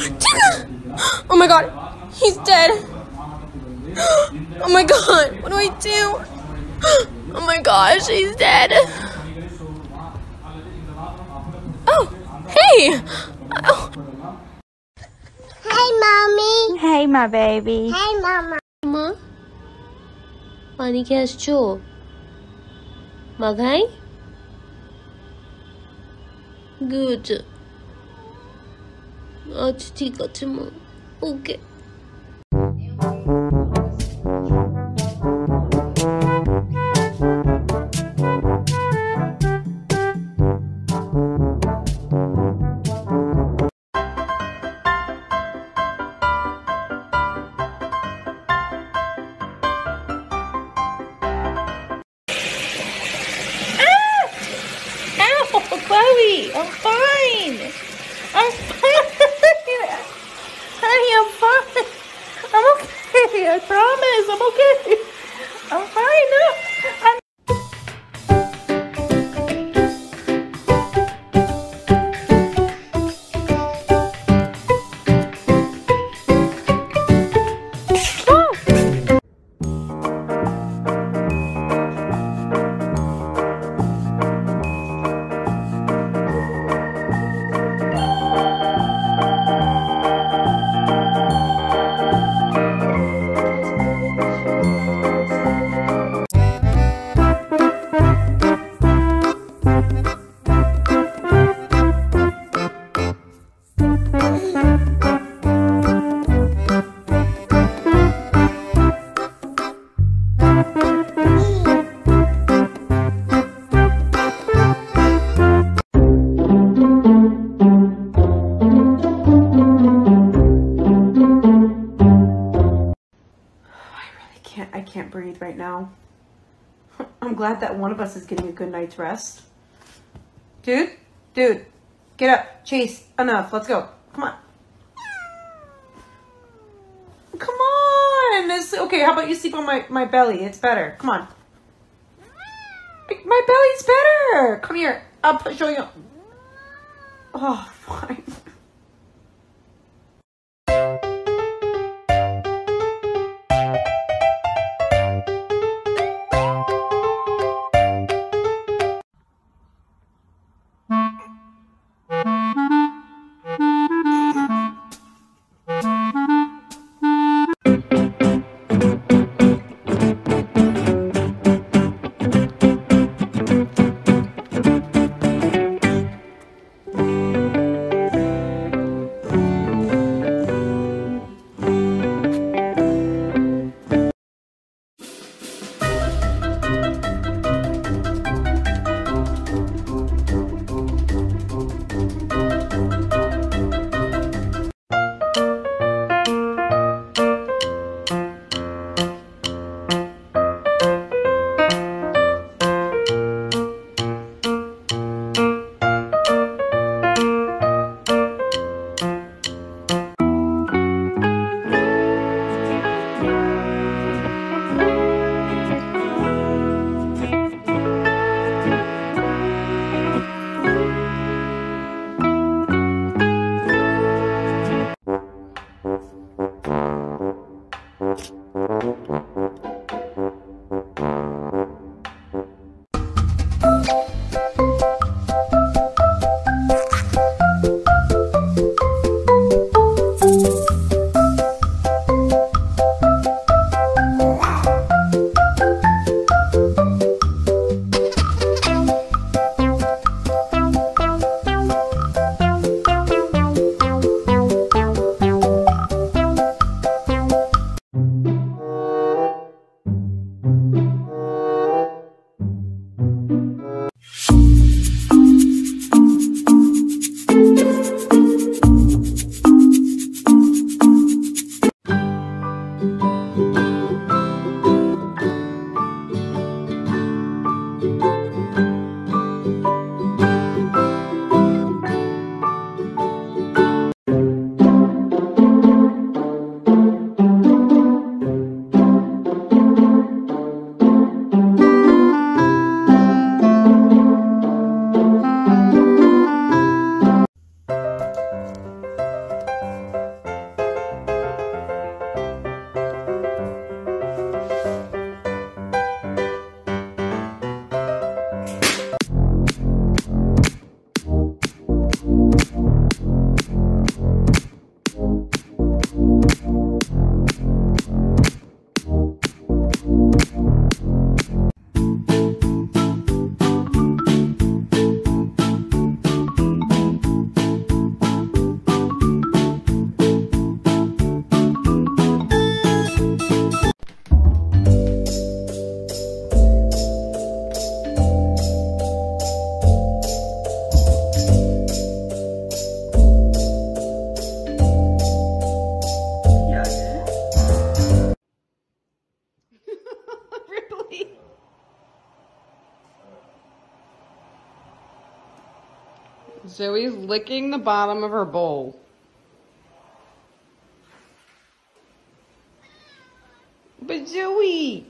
Oh my god, he's dead. Oh my god, what do I do? Oh my gosh, he's dead. Oh, hey. Oh. Hey, Mommy. Hey, my baby. Hey, Mama. মা পানি খেয়ে আসছো? মাঘাই? Good. আচ্ছা ঠিক আছে মা, ওকে। Chloe, I'm fine. I'm fine. Honey, I'm fine. I'm okay. I promise. I'm okay. I'm fine. No, I'm I can't breathe right now. I'm glad that one of us is getting a good night's rest. Dude, get up. Chase, enough. Let's go. Come on. Come on. Okay, how about you sleep on my belly? It's better. Come on. My belly's better. Come here. I'll show you. Oh, fine. Really? Zoe's licking the bottom of her bowl. But Zoe!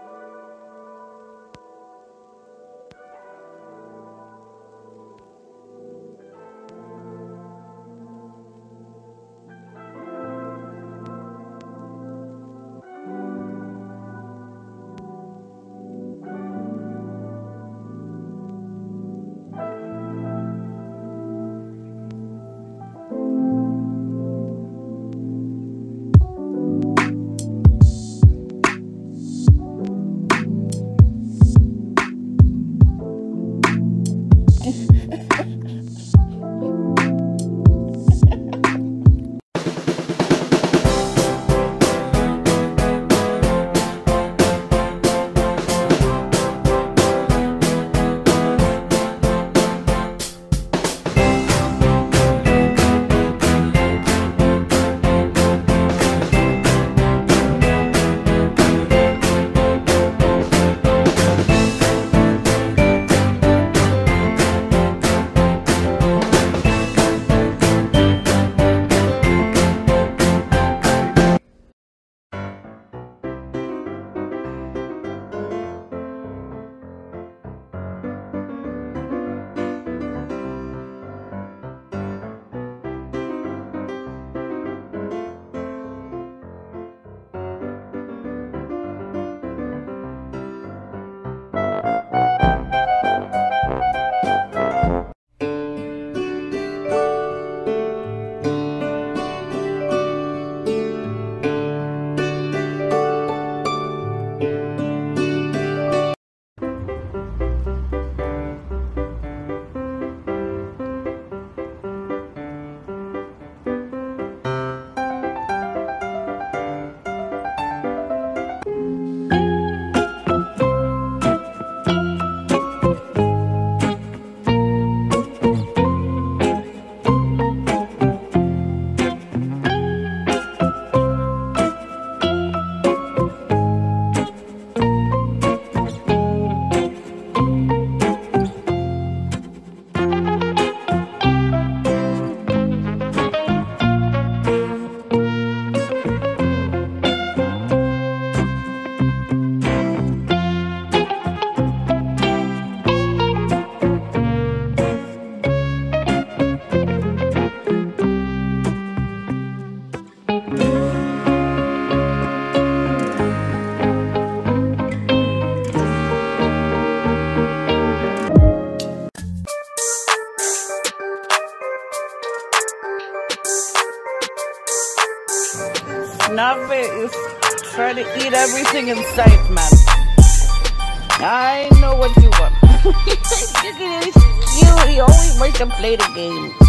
Nave is trying to eat everything in sight, man. I know what you want. You only want to play the game.